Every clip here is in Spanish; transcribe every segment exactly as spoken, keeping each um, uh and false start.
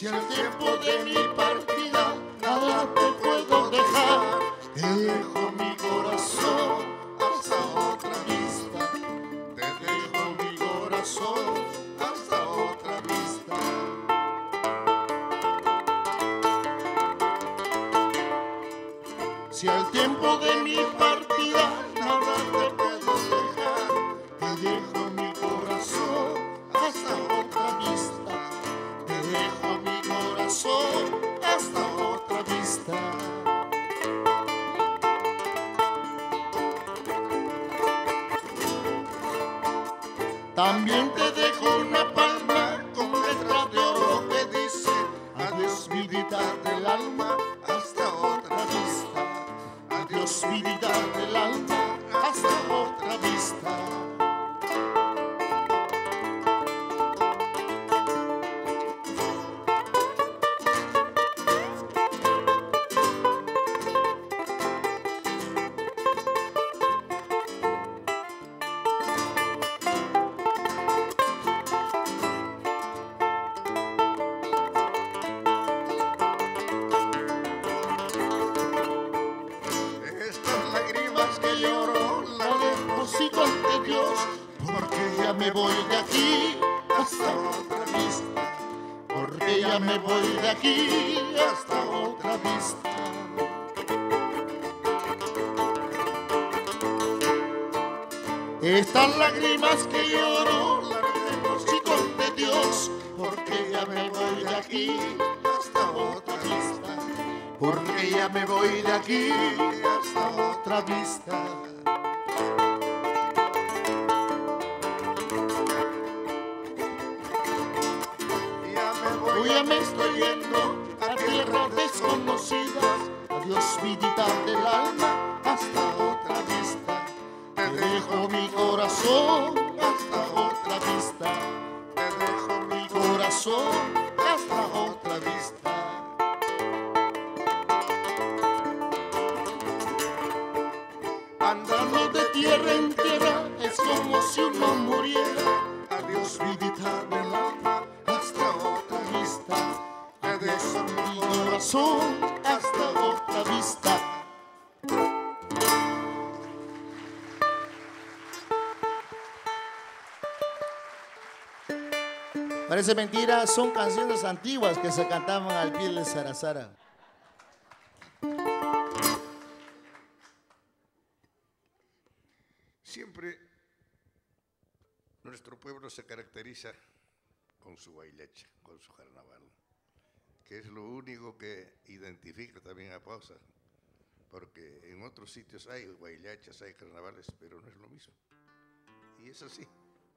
Si al tiempo de mi partida nada te puedo dejar, te dejo mi corazón hasta otra vista. Te dejo mi corazón hasta otra vista. Si al tiempo de mi partida nada te puedo dejar, te dejo mi corazón hasta otra vista. Te dejo mi corazón hasta otra vista. También te dejo una palma con letra de oro que dice: adiós vidita del alma, hasta otra vista. Adiós vidita del alma, hasta otra vista. Me voy de aquí hasta otra vista, porque ya me voy de aquí hasta otra vista. Estas lágrimas que lloro las deposito ante Dios, porque ya me voy de aquí hasta otra vista, porque ya me voy de aquí hasta otra vista. Ya me estoy yendo a tierras desconocidas. Adiós vidita del alma, hasta otra vista. Te dejo mi corazón hasta otra vista. Te dejo mi corazón hasta otra vista. Andando de tierra en tierra es como si uno muriera. Adiós vidita del alma, hasta otra vista. Te dejo mi corazón hasta otra vista. Parece mentira, son canciones antiguas que se cantaban al pie de Sarazara. Siempre nuestro pueblo se caracteriza con su bailecha, con su carnaval, que es lo único que identifica también a Pausa, porque en otros sitios hay bailachas, hay carnavales, pero no es lo mismo. Y es así.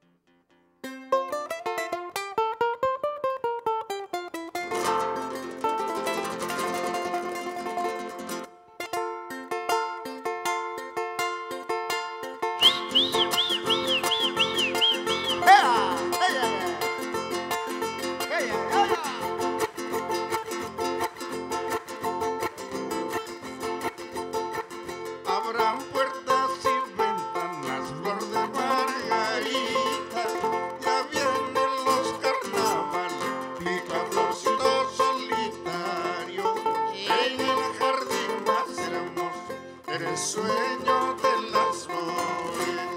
Abran puertas y ventanas, flor de margarita. Ya vienen los carnavales, picaflorcito solitario. En el jardín más hermoso, eres sueño de las flores.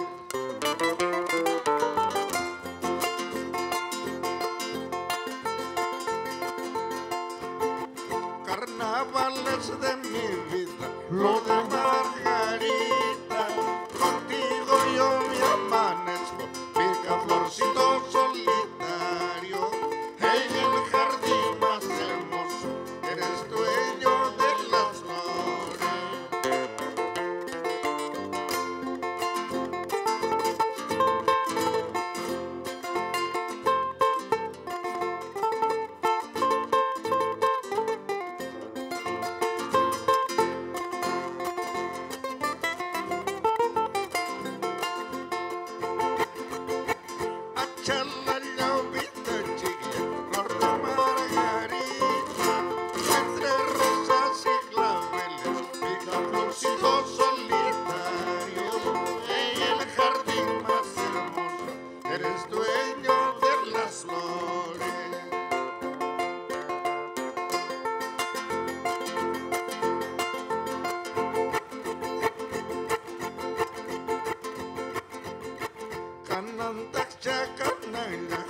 Carnavales de mi vida, lo de Margarita, contigo yo me amanezco, picaflorcito solitario. En el jardín más hermoso, eres dueño de las flores. Chala llovita chiquilla, flor de margarita, entre rosas y claveles, picaflorcito solitario. En el jardín más hermoso, eres dueño de las flores. chacananga.